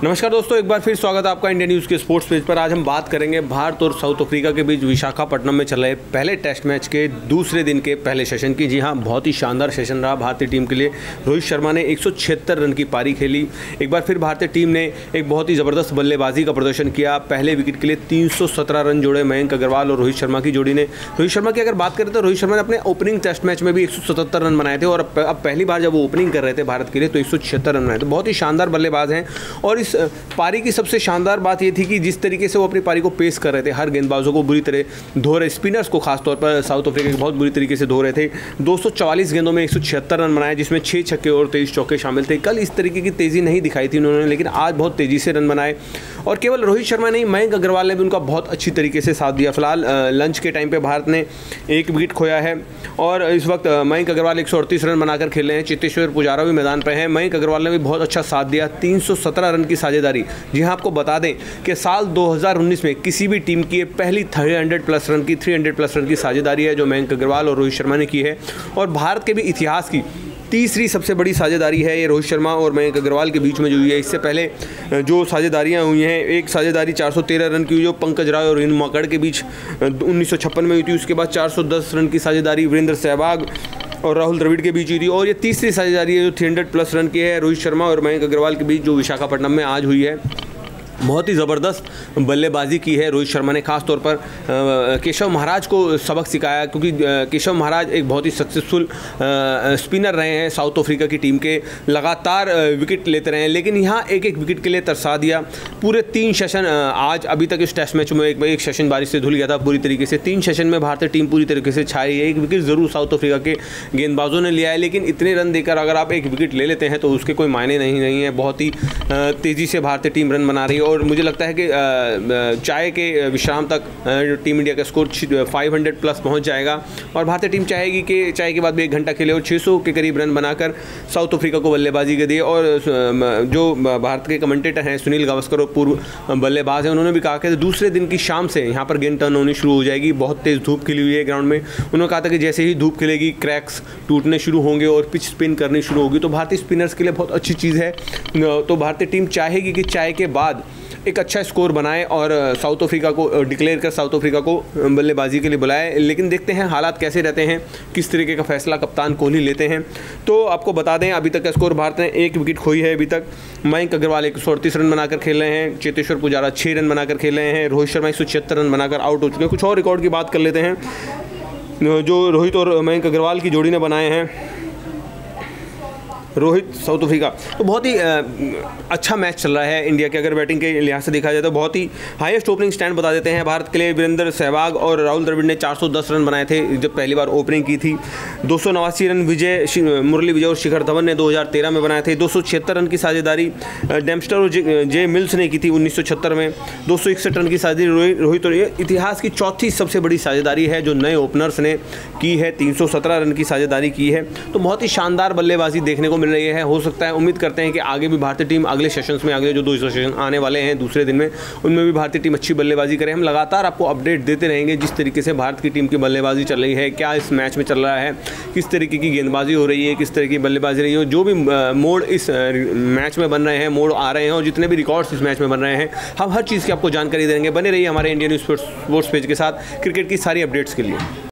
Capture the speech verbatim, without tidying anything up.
नमस्कार दोस्तों, एक बार फिर स्वागत है आपका इंडिया न्यूज़ के स्पोर्ट्स पेज पर। आज हम बात करेंगे भारत और साउथ अफ्रीका के बीच विशाखापट्टनम में चल रहे पहले टेस्ट मैच के दूसरे दिन के पहले सेशन की। जी हां, बहुत ही शानदार सेशन रहा भारतीय टीम के लिए। रोहित शर्मा ने एक सौ छिहत्तर रन की पारी खेली। एक बार फिर भारतीय टीम ने एक बहुत ही ज़बरदस्त बल्लेबाजी का प्रदर्शन किया। पहले विकेट के लिए तीन सौ सत्रह रन जोड़े मयंक अग्रवाल और रोहित शर्मा की जोड़ी ने। रोहित शर्मा की अगर बात करें तो रोहित शर्मा ने अपने ओपनिंग टेस्ट मैच में भी एक सौ सतहत्तर रन बनाए थे और अब पहली बार जब वो ओपनिंग कर रहे थे भारत के लिए तो एक सौ छिहत्तर रन बनाए थे। बहुत ही शानदार बल्लेबाज हैं और इस पारी की सबसे शानदार बात यह थी कि जिस तरीके से वो अपनी पारी को पेश कर रहे थे, हर गेंदबाजों को बुरी तरह धो रहे, स्पिनर्स को खासतौर पर साउथ अफ्रीका के बहुत बुरी तरीके से धो रहे थे। दो सौ चवालीस गेंदों में एक सौ छिहत्तर रन बनाए, जिसमें छः छक्के और तेईस चौके शामिल थे। कल इस तरीके की तेज़ी नहीं दिखाई थी उन्होंने, लेकिन आज बहुत तेज़ी से रन बनाए। और केवल रोहित शर्मा नहीं, मयंक अग्रवाल ने भी उनका बहुत अच्छी तरीके से साथ दिया। फिलहाल लंच के टाइम पर भारत ने एक विकेट खोया है और इस वक्त मयंक अग्रवाल एक सौ अड़तीस रन बनाकर खेल रहे हैं। चेतेश्वर पुजारा भी मैदान पर हैं। मयंक अग्रवाल ने भी बहुत अच्छा साथ दिया। तीन सौ सत्रह रन की साझेदारी। जी हाँ, आपको बता दें कि साल दो हज़ार उन्नीस में किसी भी टीम की पहली तीन सौ प्लस रन की तीन सौ प्लस रन की साझेदारी है जो मयंक अग्रवाल और रोहित शर्मा ने की है। और भारत के भी इतिहास की तीसरी सबसे बड़ी साझेदारी है ये रोहित शर्मा और मयंक अग्रवाल के बीच में जो हुई है। इससे पहले जो साझेदारियां हुई हैं, एक साझेदारी चार सौ तेरह रन की हुई जो पंकज राय और इन मकड़ के बीच उन्नीस सौ छप्पन में हुई थी। उसके बाद चार सौ दस रन की साझेदारी वीरेंद्र सहवाग और राहुल द्रविड़ के बीच हुई थी। और ये तीसरी साझेदारी है जो तीन सौ प्लस रन की है रोहित शर्मा और मयंक अग्रवाल के बीच, जो विशाखापट्टनम में आज हुई है। बहुत ही ज़बरदस्त बल्लेबाजी की है रोहित शर्मा ने। खास तौर पर केशव महाराज को सबक सिखाया, क्योंकि केशव महाराज एक बहुत ही सक्सेसफुल स्पिनर रहे हैं साउथ अफ्रीका की टीम के, लगातार विकेट लेते रहे हैं, लेकिन यहाँ एक एक विकेट के लिए तरसा दिया। पूरे तीन सेशन आज अभी तक इस टेस्ट मैच में एक एक सेशन बारिश से धुल गया था पूरी तरीके से। तीन सेशन में भारतीय टीम पूरी तरीके से छाई है। एक विकेट ज़रूर साउथ अफ्रीका के गेंदबाजों ने लिया है, लेकिन इतने रन देकर अगर आप एक विकेट ले लेते हैं तो उसके कोई मायने नहीं नहीं है। बहुत ही तेज़ी से भारतीय टीम रन बना रही है और मुझे लगता है कि चाय के विश्राम तक टीम इंडिया का स्कोर पाँच सौ प्लस पहुंच जाएगा और भारतीय टीम चाहेगी कि चाय के बाद भी एक घंटा खेले और छह सौ के करीब रन बनाकर साउथ अफ्रीका को बल्लेबाजी के दिए। और जो भारत के कमेंटेटर हैं सुनील गावस्कर और पूर्व बल्लेबाज हैं, उन्होंने भी कहा कि दूसरे दिन की शाम से यहाँ पर गेंद टर्न होनी शुरू हो जाएगी। बहुत तेज़ धूप खिली हुई है ग्राउंड में। उन्होंने कहा था कि जैसे ही धूप खिलेगी क्रैक्स टूटने शुरू होंगे और पिच स्पिन करनी शुरू होगी, तो भारतीय स्पिनर्स के लिए बहुत अच्छी चीज़ है। तो भारतीय टीम चाहेगी कि चाय के बाद एक अच्छा स्कोर बनाए और साउथ अफ्रीका को डिक्लेयर कर साउथ अफ्रीका को बल्लेबाजी के लिए बुलाए। लेकिन देखते हैं हालात कैसे रहते हैं, किस तरीके का फैसला कप्तान कोहली लेते हैं। तो आपको बता दें अभी तक का स्कोर, भारत ने एक विकेट खोई है अभी तक। मयंक अग्रवाल एक सौ अड़तीस रन बनाकर खेल रहे हैं, चेतेश्वर पुजारा छः रन बनाकर खेल रहे हैं, रोहित शर्मा एक सौ छिहत्तर रन बनाकर आउट हो चुके हैं। कुछ और रिकॉर्ड की बात कर लेते हैं जो रोहित और मयंक अग्रवाल की जोड़ी ने बनाए हैं। रोहित साउथ अफ्रीका, तो बहुत ही अच्छा मैच चल रहा है इंडिया के। अगर बैटिंग के लिहाज से देखा जाए तो बहुत ही हाईएस्ट ओपनिंग स्टैंड बता देते हैं भारत के लिए। वीरेंद्र सहवाग और राहुल द्रविड़ ने चार सौ दस रन बनाए थे जब पहली बार ओपनिंग की थी। दो सौ नवासी रन विजय मुरली विजय और शिखर धवन ने दो हज़ार तेरह में बनाए थे। दो सौ छिहत्तर रन की साझेदारी डेम्स्टर और जे मिल्स ने की थी उन्नीस सौ छहत्तर में। दो सौ इकसठ रन की साझेदारी रोहित और इतिहास की चौथी सबसे बड़ी साझेदारी है जो नए ओपनर्स ने की है। तीन सौ सत्रह रन की साझेदारी की है। तो बहुत ही शानदार बल्लेबाजी देखने को मिल रही है। हो सकता है, उम्मीद करते हैं कि आगे भी भारतीय टीम अगले सेशंस में, अगले जो दो सेशन आने वाले हैं दूसरे दिन में, उनमें भी भारतीय टीम अच्छी बल्लेबाजी करे। हम लगातार आपको अपडेट देते रहेंगे जिस तरीके से भारत की टीम की बल्लेबाजी चल रही है, क्या इस मैच में चल रहा है, किस तरीके की गेंदबाजी हो रही है, किस तरह की बल्लेबाजी रही है। जो भी मोड़ इस मैच में बन रहे हैं, मोड़ आ रहे हैं और जितने भी रिकॉर्ड्स इस मैच में बन रहे हैं, हम हर चीज़ की आपको जानकारी देंगे। बने रहिए हमारे इंडिया न्यूज़ स्पोर्ट्स पेज के साथ क्रिकेट की सारी अपडेट्स के लिए।